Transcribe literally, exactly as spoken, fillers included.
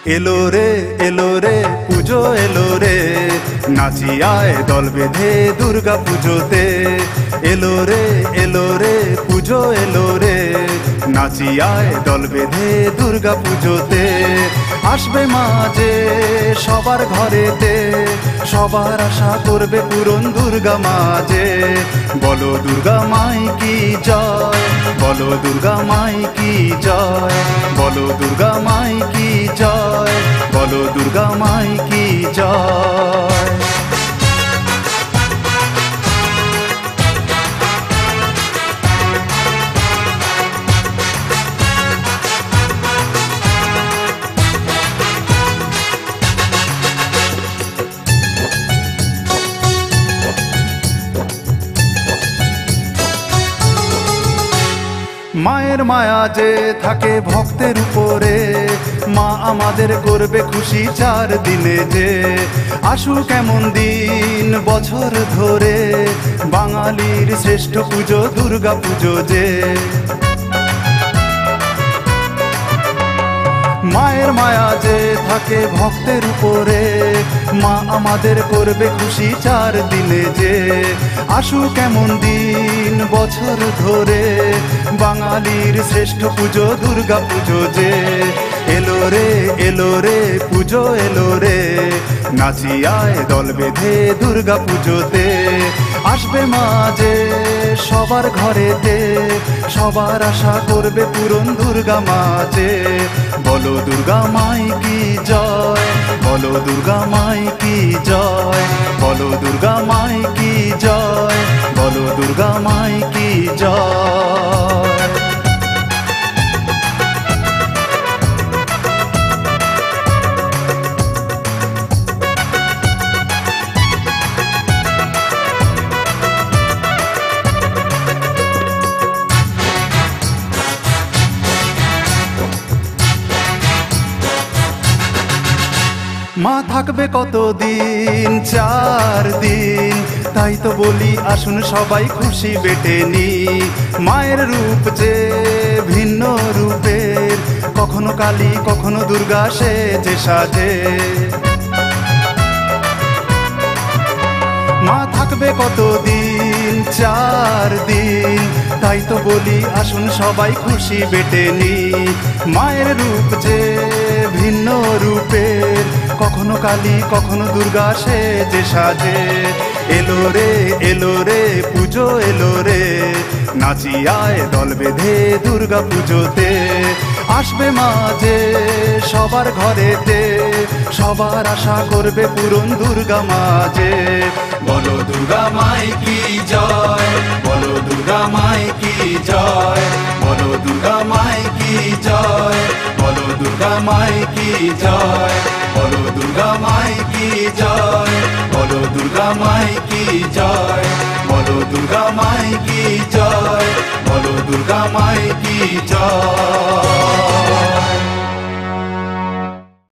এলো রে এলো রে পুজো এলো রে, নাচি আয় দল বেঁধে দুর্গা পুজোতে। এলো রে এলো রে পুজো এলো রে, নাচি আয় দল বেঁধে দুর্গা পুজোতে। আসবে মাঝে সবার ঘরেতে, সবার আশা করবে পূরণ দুর্গা মাঝে। বলো দুর্গা মাই কি জয়, বলো দুর্গা মাই কি জয়, বলো দুর্গা মাই কি জয়, বলো দুর্গা মাই কি জয়। মায়ের মায়া যে থাকে ভক্তের উপরে, মা আমাদের করবে খুশি চার দিনে যে। আসুক এমন দিন বছর ধরে, বাঙালির শ্রেষ্ঠ পুজো দুর্গা পুজো যে। মায়ের মায়া যে থাকে ভক্তের উপরে, মা আমাদের করবে খুশি চার দিনে যে। আসুক এমন দিন বছর ধরে, বাঙালির শ্রেষ্ঠ পুজো দুর্গা পুজো যে। এলো রে এলো রে পুজো এলো রে, নাচি আয় দল বেঁধে দুর্গা পুজোতে। আসবে মাঝে সবার ঘরেতে, সবার আশা করবে পূরণ দুর্গা মাঝে। বলো দুর্গা মাই কি জয়, বলো দুর্গা মাই কি জয়, বলো দুর্গা মাই কি জয়, বলো দুর্গা মাই কি জয়। মা থাকবে কতদিন, চার দিন, তাই তো বলি আসুন সবাই খুশি বেটে নি। মায়ের রূপ যে ভিন্ন রূপের, কখনো কালী কখনো দুর্গা সেজে সাজে। মা থাকবে কতদিন, চার দিন, তাই তো বলি আসুন সবাই খুশি বেটে নি। মায়ের রূপ যে ভিন্ন রূপের, কখনো কালী কখনো দুর্গা সেজে সাজে। এলো রে এলো রে পুজো এলো রে, নাচি আয় দল বেঁধে দুর্গা পুজোতে। আসবে মাঝে সবার ঘরেতে, সবার আশা করবে পূরণ দুর্গা মাঝে। বলো দুর্গা মাই কি জয়, বলো দুর্গা মাই কি জয়, বলো দুর্গা মাই কি জয়, বলো দুর্গা মাই কি জয়, বলো দুর্গা মাই কি জয়, বলো দুর্গা মাই কি জয়, বলো দুর্গা মাই কি জয়, বলো দুর্গা মাই কি জয়।